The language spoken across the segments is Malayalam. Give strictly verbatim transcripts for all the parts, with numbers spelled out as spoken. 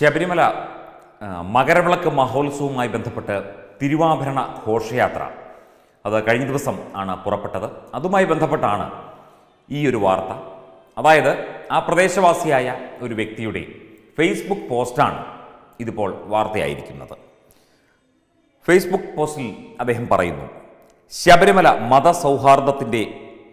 ശബരിമല മകരവിളക്ക് മഹോത്സവവുമായി ബന്ധപ്പെട്ട് തിരുവാഭരണ ഘോഷയാത്ര അത് കഴിഞ്ഞ ദിവസം ആണ് പുറപ്പെട്ടത്. അതുമായി ബന്ധപ്പെട്ടാണ് ഈ ഒരു വാർത്ത. അതായത് ആ പ്രദേശവാസിയായ ഒരു വ്യക്തിയുടെ ഫേസ്ബുക്ക് പോസ്റ്റാണ് ഇതിപ്പോൾ വാർത്തയായിരിക്കുന്നത്. ഫേസ്ബുക്ക് പോസ്റ്റിൽ അദ്ദേഹം പറയുന്നു, ശബരിമല മതസൗഹാർദ്ദത്തിൻ്റെ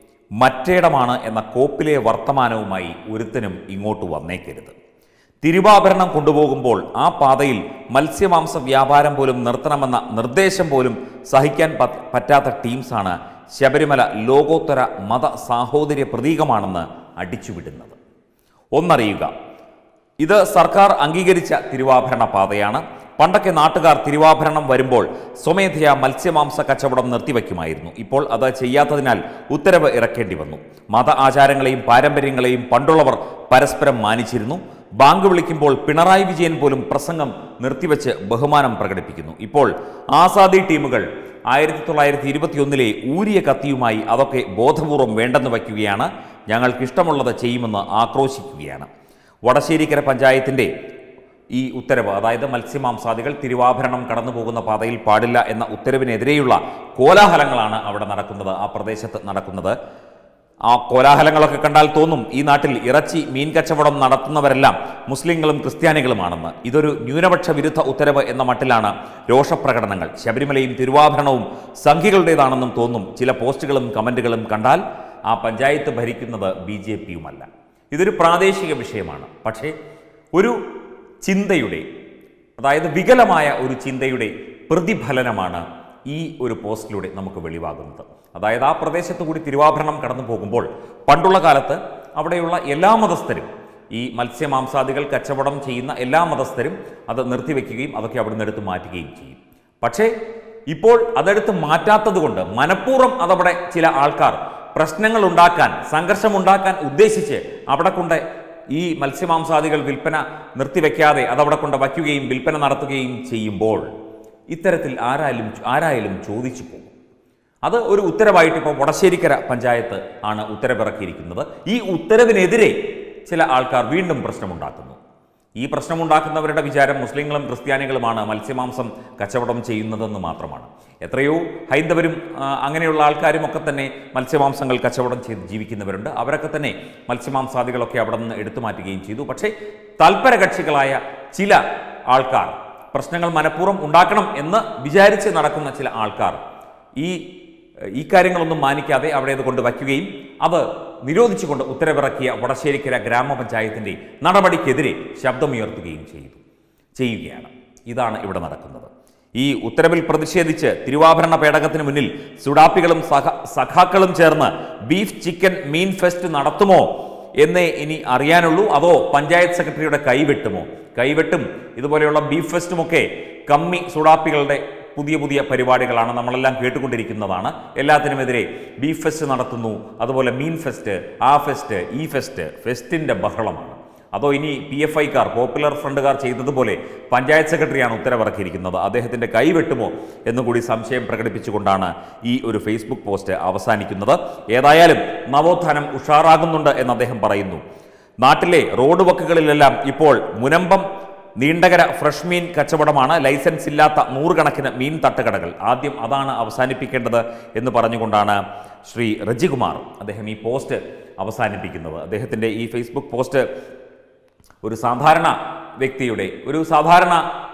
മറ്റേടമാണ് എന്ന കോപ്പിലെ വർത്തമാനവുമായി ഒരുത്തനും ഇങ്ങോട്ട് വന്നേക്കരുത്. തിരുവാഭരണം കൊണ്ടുപോകുമ്പോൾ ആ പാതയിൽ മത്സ്യമാംസ വ്യാപാരം പോലും നിർത്തണമെന്ന നിർദ്ദേശം പോലും സഹിക്കാൻ പറ്റാത്ത ടീംസാണ് ശബരിമല ലോകോത്തര മത സാഹോദര്യ പ്രതീകമാണെന്ന് അടിച്ചുവിടുന്നത്. ഒന്നറിയുക, ഇത് സർക്കാർ അംഗീകരിച്ച തിരുവാഭരണ പാതയാണ്. പണ്ടൊക്കെ നാട്ടുകാർ തിരുവാഭരണം വരുമ്പോൾ സ്വമേധയാ മത്സ്യമാംസ കച്ചവടം നിർത്തിവെക്കുമായിരുന്നു. ഇപ്പോൾ അത് ചെയ്യാത്തതിനാൽ ഉത്തരവ് ഇറക്കേണ്ടി വന്നു. മത ആചാരങ്ങളെയും പാരമ്പര്യങ്ങളെയും പണ്ടുള്ളവർ പരസ്പരം മാനിച്ചിരുന്നു. ബാങ്ക് വിളിക്കുമ്പോൾ പിണറായി വിജയൻ പോലും പ്രസംഗം നിർത്തിവെച്ച് ബഹുമാനം പ്രകടിപ്പിക്കുന്നു. ഇപ്പോൾ ആസാദി ടീമുകൾ ആയിരത്തി തൊള്ളായിരത്തി ഇരുപത്തിയൊന്നിലെ ഊരിയ കത്തിയുമായി അതൊക്കെ ബോധപൂർവം വേണ്ടെന്ന് വയ്ക്കുകയാണ്. ഞങ്ങൾക്കിഷ്ടമുള്ളത് ചെയ്യുമെന്ന് ആക്രോശിക്കുകയാണ്. വടശ്ശേരിക്കര പഞ്ചായത്തിൻ്റെ ഈ ഉത്തരവ്, അതായത് മത്സ്യമാംസാദികൾ തിരുവാഭരണം കടന്നു പോകുന്ന പാതയിൽ പാടില്ല എന്ന ഉത്തരവിനെതിരെയുള്ള കോലാഹലങ്ങളാണ് അവിടെ നടക്കുന്നത്, ആ പ്രദേശത്ത് നടക്കുന്നത്. ആ കോലാഹലങ്ങളൊക്കെ കണ്ടാൽ തോന്നും ഈ നാട്ടിൽ ഇറച്ചി മീൻ കച്ചവടം നടത്തുന്നവരെല്ലാം മുസ്ലിങ്ങളും ക്രിസ്ത്യാനികളുമാണെന്ന്. ഇതൊരു ന്യൂനപക്ഷ വിരുദ്ധ ഉത്തരവ് എന്ന മട്ടിലാണ് രോഷപ്രകടനങ്ങൾ. ശബരിമലയും തിരുവാഭരണവും സംഘികളുടേതാണെന്നും തോന്നും. ചില പോസ്റ്റുകളും കമൻറ്റുകളും കണ്ടാൽ ആ പഞ്ചായത്ത് ഭരിക്കുന്നത് ബി ജെ പിയുമല്ല. ഇതൊരു പ്രാദേശിക വിഷയമാണ്. പക്ഷേ ഒരു ചിന്തയുടെ, അതായത് വികലമായ ഒരു ചിന്തയുടെ പ്രതിഫലനമാണ് ഈ ഒരു പോസ്റ്റിലൂടെ നമുക്ക് വെളിവാകുന്നത്. അതായത് ആ പ്രദേശത്തു കൂടി തിരുവാഭരണം കടന്നു പോകുമ്പോൾ പണ്ടുള്ള കാലത്ത് അവിടെയുള്ള എല്ലാ മതസ്ഥരും, ഈ മത്സ്യമാംസാദികൾ കച്ചവടം ചെയ്യുന്ന എല്ലാ മതസ്ഥരും അത് നിർത്തിവെക്കുകയും അതൊക്കെ അവിടെ നിന്ന് എടുത്ത് മാറ്റുകയും ചെയ്യും. പക്ഷേ ഇപ്പോൾ അതെടുത്ത് മാറ്റാത്തത് കൊണ്ട് മനഃപൂർവ്വം അതവിടെ ചില ആൾക്കാർ പ്രശ്നങ്ങൾ ഉണ്ടാക്കാൻ, സംഘർഷമുണ്ടാക്കാൻ ഉദ്ദേശിച്ച് അവിടെ കൊണ്ട് ഈ മത്സ്യമാംസാദികൾ വിൽപ്പന നിർത്തിവെക്കാതെ അതവിടെ കൊണ്ട് വയ്ക്കുകയും വിൽപ്പന നടത്തുകയും ചെയ്യുമ്പോൾ ഇത്തരത്തിൽ ആരായാലും ആരായാലും ചോദിച്ചു പോകും. അത് ഒരു ഉത്തരവായിട്ട് ഇപ്പോൾ വടശ്ശേരിക്കര പഞ്ചായത്ത് ആണ് ഉത്തരവിറക്കിയിരിക്കുന്നത്. ഈ ഉത്തരവിനെതിരെ ചില ആൾക്കാർ വീണ്ടും പ്രശ്നമുണ്ടാക്കുന്നു. ഈ പ്രശ്നമുണ്ടാക്കുന്നവരുടെ വിചാരം മുസ്ലിങ്ങളും ക്രിസ്ത്യാനികളുമാണ് മത്സ്യമാംസം കച്ചവടം ചെയ്യുന്നതെന്ന് മാത്രമാണ്. എത്രയോ ഹൈന്ദവരും അങ്ങനെയുള്ള ആൾക്കാരും ഒക്കെ തന്നെ മത്സ്യമാംസങ്ങൾ കച്ചവടം ചെയ്ത് ജീവിക്കുന്നവരുണ്ട്. അവരൊക്കെ തന്നെ മത്സ്യമാംസാദികളൊക്കെ അവിടെ നിന്ന് എടുത്തു മാറ്റുകയും ചെയ്തു. പക്ഷേ തൽപര കക്ഷികളായ ചില ആൾക്കാർ, പ്രശ്നങ്ങൾ മനഃപൂർവ്വം ഉണ്ടാക്കണം എന്ന് വിചാരിച്ച് നടക്കുന്ന ചില ആൾക്കാർ ഈ ഈ കാര്യങ്ങളൊന്നും മാനിക്കാതെ അവിടെ അത് കൊണ്ട് വയ്ക്കുകയും അത് നിരോധിച്ചുകൊണ്ട് ഉത്തരവിറക്കിയ വടശ്ശേരിക്കര ഗ്രാമപഞ്ചായത്തിൻ്റെ നടപടിക്കെതിരെ ശബ്ദമുയർത്തുകയും ചെയ്തു ചെയ്യുകയാണ്. ഇതാണ് ഇവിടെ നടക്കുന്നത്. ഈ ഉത്തരവിൽ പ്രതിഷേധിച്ച് തിരുവാഭരണ പേടകത്തിന് മുന്നിൽ സുഡാപ്പികളും സഹ സഖാക്കളും ചേർന്ന് ബീഫ് ചിക്കൻ മീൻ ഫെസ്റ്റ് നടത്തുമോ എന്നേ ഇനി അറിയാനുള്ളൂ. അതോ പഞ്ചായത്ത് സെക്രട്ടറിയുടെ കൈവെട്ടുമോ? കൈവെട്ടും ഇതുപോലെയുള്ള ബീഫ് ഫെസ്റ്റുമൊക്കെ കമ്മി സുഡാപ്പികളുടെ പുതിയ പുതിയ പരിപാടികളാണ്, നമ്മളെല്ലാം കേട്ടുകൊണ്ടിരിക്കുന്നതാണ്. എല്ലാത്തിനുമെതിരെ ബീഫ് ഫെസ്റ്റ് നടത്തുന്നു, അതുപോലെ മീൻ ഫെസ്റ്റ്, ആ ഫെസ്റ്റ്, ഈ ഫെസ്റ്റ്, ഫെസ്റ്റിൻ്റെ ബഹളമാണ്. അതോ ഇനി പി എഫ് ഐക്കാർ, പോപ്പുലർ ഫ്രണ്ടുകാർ ചെയ്തതുപോലെ പഞ്ചായത്ത് സെക്രട്ടറിയാണ് ഉത്തരവിറക്കിയിരിക്കുന്നത്, അദ്ദേഹത്തിൻ്റെ കൈവെട്ടുമോ എന്നുകൂടി സംശയം പ്രകടിപ്പിച്ചുകൊണ്ടാണ് ഈ ഒരു ഫേസ്ബുക്ക് പോസ്റ്റ് അവസാനിക്കുന്നത്. ഏതായാലും നവോത്ഥാനം ഉഷാറാകുന്നുണ്ട് എന്ന് അദ്ദേഹം പറയുന്നു. നാട്ടിലെ റോഡ് വക്കുകളിലെല്ലാം ഇപ്പോൾ മുനമ്പം നീണ്ടകര ഫ്രഷ് മീൻ കച്ചവടമാണ്. ലൈസൻസ് ഇല്ലാത്ത നൂറുകണക്കിന് മീൻ തട്ടുകടകൾ, ആദ്യം അതാണ് അവസാനിപ്പിക്കേണ്ടത് എന്ന് പറഞ്ഞുകൊണ്ടാണ് ശ്രീ റജികുമാർ അദ്ദേഹം ഈ പോസ്റ്റ് അവസാനിപ്പിക്കുന്നത്. അദ്ദേഹത്തിൻ്റെ ഈ ഫേസ്ബുക്ക് പോസ്റ്റ് ഒരു സാധാരണ വ്യക്തിയുടെ, ഒരു സാധാരണ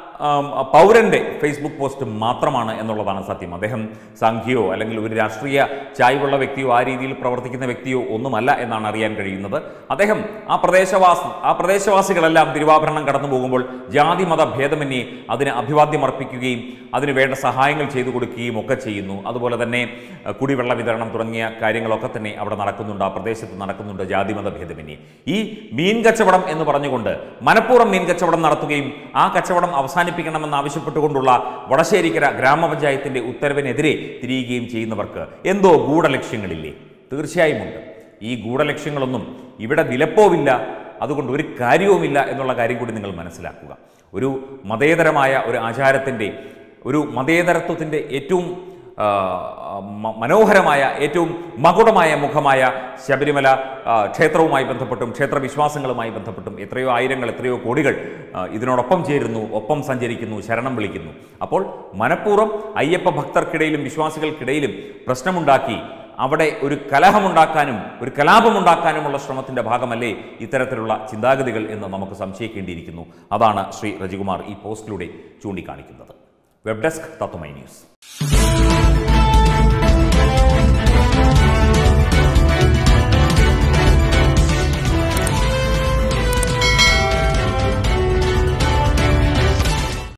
പൗരൻ്റെ ഫേസ്ബുക്ക് പോസ്റ്റ് മാത്രമാണ് എന്നുള്ളതാണ് സത്യം. അദ്ദേഹം സംഘിയോ അല്ലെങ്കിൽ ഒരു രാഷ്ട്രീയ ചായ്വുള്ള വ്യക്തിയോ ആ രീതിയിൽ പ്രവർത്തിക്കുന്ന വ്യക്തിയോ ഒന്നുമല്ല എന്നാണ് അറിയാൻ കഴിയുന്നത്. അദ്ദേഹം ആ പ്രദേശവാസി ആ പ്രദേശവാസികളെല്ലാം തിരുവാഭരണം കടന്നു പോകുമ്പോൾ ജാതി മത ഭേദമന്യേ അതിന് അഭിവാദ്യം അർപ്പിക്കുകയും അതിന് വേണ്ട സഹായങ്ങൾ ചെയ്തു കൊടുക്കുകയും ഒക്കെ ചെയ്യുന്നു. അതുപോലെ തന്നെ കുടിവെള്ള വിതരണം തുടങ്ങിയ കാര്യങ്ങളൊക്കെ തന്നെ അവിടെ നടക്കുന്നുണ്ട്, ആ പ്രദേശത്ത് നടക്കുന്നുണ്ട് ജാതിമത ഭേദമന്യേ. ഈ മീൻ കച്ചവടം എന്ന് പറഞ്ഞുകൊണ്ട് മനഃപൂർവ്വം മീൻ കച്ചവടം നടത്തുകയും ആ കച്ചവടം അവസാനം ണമെന്ന് ആവശ്യപ്പെട്ടുകൊണ്ടുള്ള വടശ്ശേരിക്കര ഗ്രാമപഞ്ചായത്തിന്റെ ഉത്തരവിനെതിരെ തിരിയുകയും ചെയ്യുന്നവർക്ക് എന്തോ ഗൂഢലക്ഷ്യങ്ങളില്ലേ? തീർച്ചയായും ഉണ്ട്. ഈ ഗൂഢലക്ഷ്യങ്ങളൊന്നും ഇവിടെ വിലപ്പോവില്ല, അതുകൊണ്ട് ഒരു കാര്യവുമില്ല എന്നുള്ള കാര്യം കൂടി നിങ്ങൾ മനസ്സിലാക്കുക. ഒരു മതേതരമായ ഒരു ആചാരത്തിൻ്റെ, ഒരു മതേതരത്വത്തിൻ്റെ ഏറ്റവും മനോഹരമായ ഏറ്റവും മകുടമായ മുഖമായ ശബരിമല ക്ഷേത്രവുമായി ബന്ധപ്പെട്ടും ക്ഷേത്രവിശ്വാസങ്ങളുമായി ബന്ധപ്പെട്ടും എത്രയോ ആയിരങ്ങൾ എത്രയോ കോടികൾ ഇതിനോടൊപ്പം ചേരുന്നു, ഒപ്പം സഞ്ചരിക്കുന്നു, ശരണം വിളിക്കുന്നു. അപ്പോൾ മനഃപൂർവ്വം അയ്യപ്പ ഭക്തർക്കിടയിലും വിശ്വാസികൾക്കിടയിലും പ്രശ്നമുണ്ടാക്കി അവിടെ ഒരു കലഹമുണ്ടാക്കാനും ഒരു കലാപമുണ്ടാക്കാനുമുള്ള ശ്രമത്തിൻ്റെ ഭാഗമല്ലേ ഇത്തരത്തിലുള്ള ചിന്താഗതികൾ എന്ന് നമുക്ക് സംശയിക്കേണ്ടിയിരിക്കുന്നു. അതാണ് ശ്രീ റജികുമാർ ഈ പോസ്റ്റിലൂടെ ചൂണ്ടിക്കാണിക്കുന്നത്. Web desk Tatwamayi news.